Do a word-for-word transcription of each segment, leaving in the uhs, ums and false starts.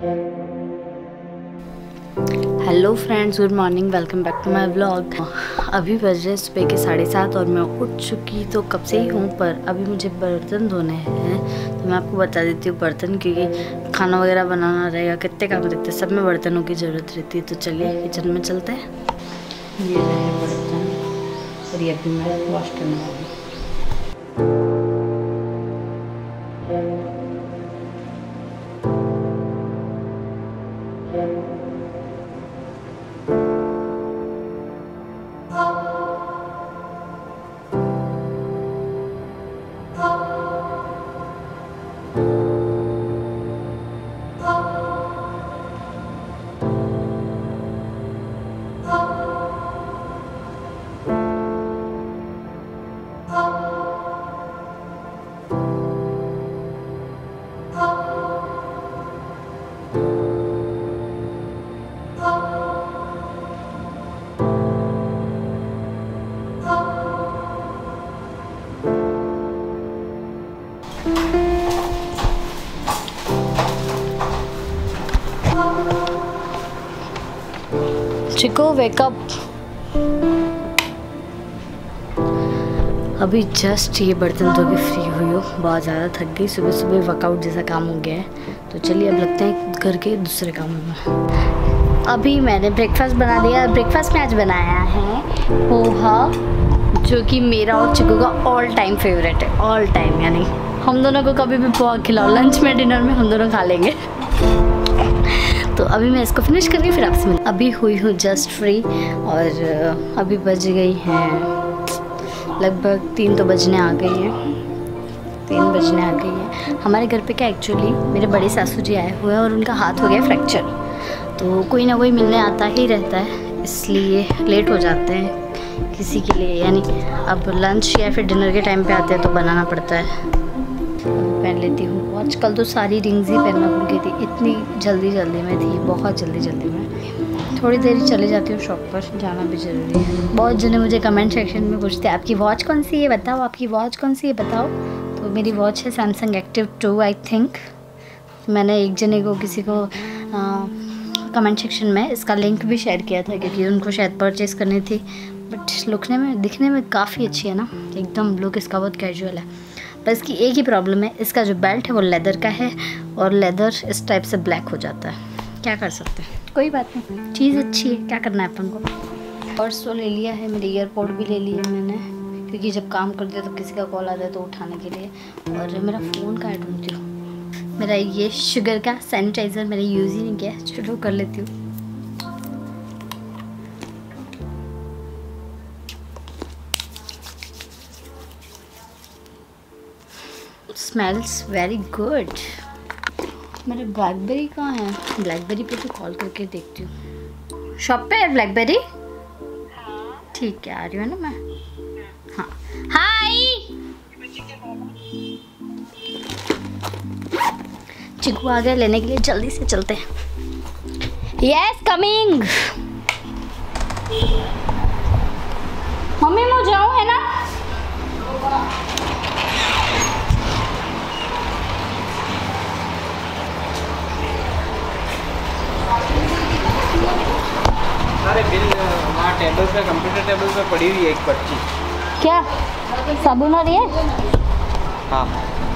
Hello friends, good morning, welcome back to my vlog. अभी बज रहे सुबह के साढ़े सात और मैं उठ चुकी तो कब से ही हूँ, पर अभी मुझे बर्तन धोने हैं। तो मैं आपको बता देती हूँ बर्तन, क्योंकि खाना वगैरह बनाना रहेगा, कितने काम रहते हैं, सब में बर्तनों की ज़रूरत रहती है। तो चलिए किचन में चलते हैं। ये रहे बर्तन और ये अभी मैं वॉश करने वाली हूँ। Chico wake up. अभी जस्ट ये बर्तन धो के फ्री हुई हो, बहुत ज़्यादा थक गई, सुबह सुबह वर्कआउट जैसा काम हो गया है। तो चलिए अब लगते हैं घर के दूसरे कामों में। अभी मैंने ब्रेकफास्ट बना दिया। ब्रेकफास्ट में आज बनाया है पोहा, जो कि मेरा और चिको का ऑल टाइम फेवरेट है। ऑल टाइम यानी हम दोनों को कभी भी पोहा खिलाओ, लंच में डिनर में हम दोनों खा लेंगे। तो अभी मैं इसको फिनिश करके फिर आपसे मिल। अभी हुई हूँ जस्ट फ्री और अभी बज गई हैं लगभग तीन तो बजने आ गई हैं तीन बजने आ गई है। हमारे घर पे क्या एक्चुअली मेरे बड़े सासू जी आए हुए हैं और उनका हाथ हो गया फ्रैक्चर, तो कोई ना कोई मिलने आता ही रहता है, इसलिए लेट हो जाते हैं किसी के लिए। यानी अब लंच या फिर डिनर के टाइम पे आते हैं तो बनाना पड़ता है। पहन लेती हूँ वॉच। कल तो सारी रिंग्स ही पहनना भूल गई थी, इतनी जल्दी जल्दी में थी, बहुत जल्दी जल्दी में। थोड़ी देर चले जाती हूँ शॉप पर, जाना भी ज़रूरी है। बहुत जने मुझे कमेंट सेक्शन में पूछते हैं आपकी वॉच कौन सी है बताओ, आपकी वॉच कौन सी है बताओ। तो मेरी वॉच है Samsung Active two I think. मैंने एक जने को किसी को कमेंट सेक्शन में इसका लिंक भी शेयर किया था, क्योंकि उनको शायद परचेज़ करनी थी। बट लुकने में दिखने में काफ़ी अच्छी है ना, एकदम लुक इसका बहुत कैजुअल है। पर इसकी एक ही प्रॉब्लम है, इसका जो बेल्ट है वो लेदर का है और लेदर इस टाइप से ब्लैक हो जाता है। क्या कर सकते हैं, कोई बात नहीं, चीज़ अच्छी है, क्या करना है अपन को। पर्स तो ले लिया है, मेरे ईयरपोर्ट भी ले लिए मैंने, क्योंकि जब काम करते तो किसी का कॉल आता है तो उठाने के लिए। और मेरा फ़ोन का ढूंढती हूँ, मेरा ये शुगर का सैनिटाइज़र मैंने यूज़ ही नहीं किया, चलो कर लेती हूँ। Smells very good. मेरे ब्लैकबेरी कहाँ है? ब्लैकबेरी पे तो कॉल करके देखती हूँ। शॉप पे है ब्लैकबेरी? ठीक है, आ रही हूँ ना मैं। हाँ, हाय चिकू आ गया लेने के लिए, जल्दी से चलते हैं। Yes coming. मम्मी मैं जाऊँ है ना? अरे बिल वहाँ टेबल पे, कंप्यूटर टेबल पे पड़ी हुई है एक पर्ची। क्या साबुन आ रही है? हाँ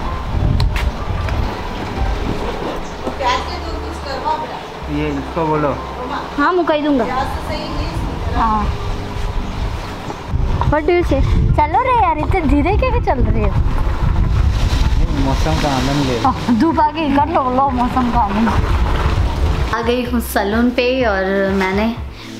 ये इसको बोलो। हाँ मुकाई दूंगा। हाँ व्हाट डू यू से? चलो रे यार, इतने धीरे के चल रही है। मौसम का आनंद ले, धूप आ गई, कर लो लो मौसम का आनंद। आ गई हूँ सैलून पे और मैंने,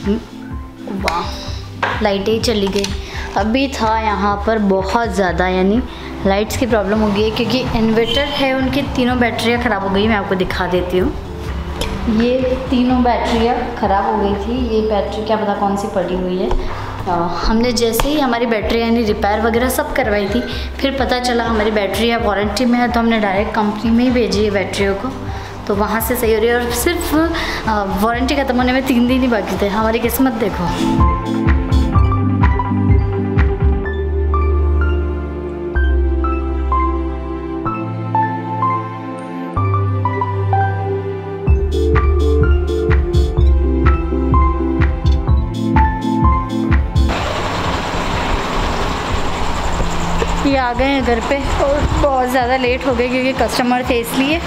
वाह लाइटें चली गई। अभी था यहाँ पर बहुत ज़्यादा, यानी लाइट्स की प्रॉब्लम हो गई है, क्योंकि इन्वर्टर है उनकी तीनों बैटरियाँ ख़राब हो गई। मैं आपको दिखा देती हूँ, ये तीनों बैटरियाँ ख़राब हो गई थी। ये बैटरी क्या पता कौन सी पड़ी हुई है। आ, हमने जैसे ही हमारी बैटरी यानी रिपेयर वगैरह सब करवाई थी, फिर पता चला हमारी बैटरी या वारंटी में है, तो हमने डायरेक्ट कंपनी में ही भेजी है बैटरियों को, तो वहाँ से सही हो रही है। और सिर्फ वारंटी ख़त्म होने में तीन दिन ही बाकी थे। हमारी किस्मत देखो। आ गए हैं घर पे और बहुत ज़्यादा लेट हो गए क्योंकि कस्टमर थे इसलिए।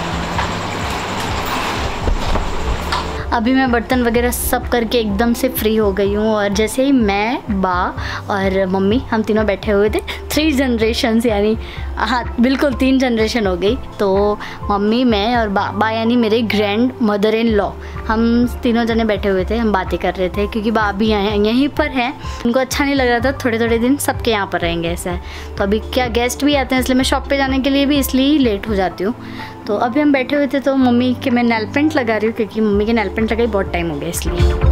अभी मैं बर्तन वगैरह सब करके एकदम से फ्री हो गई हूँ और जैसे ही मैं, बा और मम्मी हम तीनों बैठे हुए थे, थ्री जनरेशन्स यानी हाँ बिल्कुल तीन जनरेशन हो गई। तो मम्मी, मैं और बा बा यानी मेरे ग्रैंड मदर इन लॉ, हम तीनों जने बैठे हुए थे, हम बातें कर रहे थे क्योंकि बा भी यहाँ यहीं पर हैं। उनको अच्छा नहीं लग रहा था, थोड़े थोड़े दिन सबके यहाँ पर रहेंगे ऐसा है। तो अभी क्या गेस्ट भी आते हैं इसलिए मैं शॉप पे जाने के लिए भी इसलिए लेट हो जाती हूँ। तो अभी हम बैठे हुए थे तो मम्मी के मैं नेल पेंट लगा रही हूँ क्योंकि मम्मी के नेल पेंट लगाई बहुत टाइम हो गया इसलिए।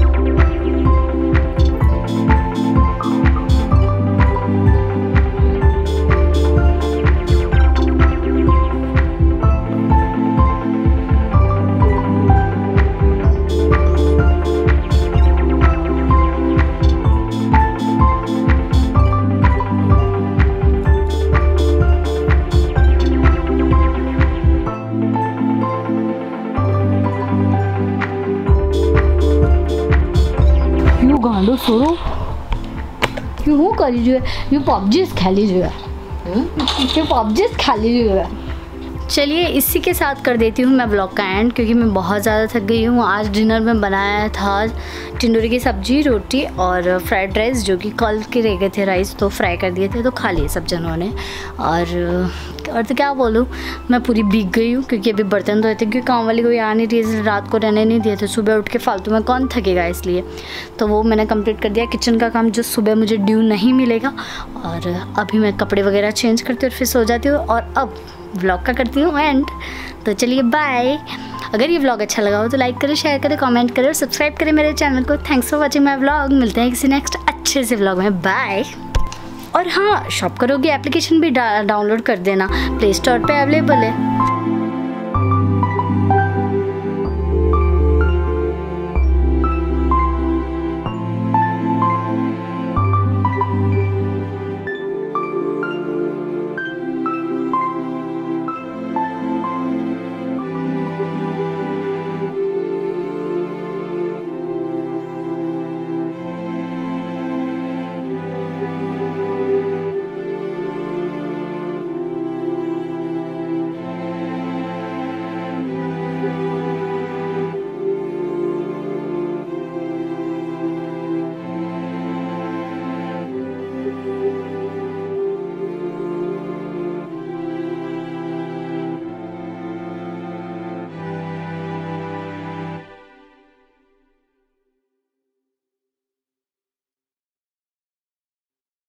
गांडो सोरो क्यों हूँ करी जो है यू पबजीज खेली जो है यू पबजीज खेली जो है। चलिए इसी के साथ कर देती हूँ मैं व्लॉग का एंड क्योंकि मैं बहुत ज़्यादा थक गई हूँ। आज डिनर में बनाया था टिंडोरी की सब्जी, रोटी और फ्राइड राइस, जो कि कल के रह गए थे राइस तो फ्राई कर दिए थे तो खा लिए सब जनों ने। और और तो क्या बोलूँ, मैं पूरी भीग गई हूँ क्योंकि अभी बर्तन धोए थे क्योंकि काम वाली कोई आ नहीं रही, रात को रहने नहीं दिए थे, सुबह उठ के फालतू में कौन थकेगा इसलिए। तो वो मैंने कंप्लीट कर दिया किचन का काम जो सुबह मुझे ड्यू नहीं मिलेगा। और अभी मैं कपड़े वगैरह चेंज करती हूँ और फिर सो जाती हूँ और अब व्लॉग का करती हूँ एंड। तो चलिए बाय। अगर ये व्लॉग अच्छा लगा हो तो लाइक करें, शेयर करें, कमेंट करें और सब्सक्राइब करें मेरे चैनल को। Thanks for watching my vlog. मिलते हैं किसी नेक्स्ट अच्छे से व्लॉग में। बाय। और हाँ, शॉप करोगे एप्लीकेशन भी डाउनलोड कर देना, प्ले स्टोर पे अवेलेबल है।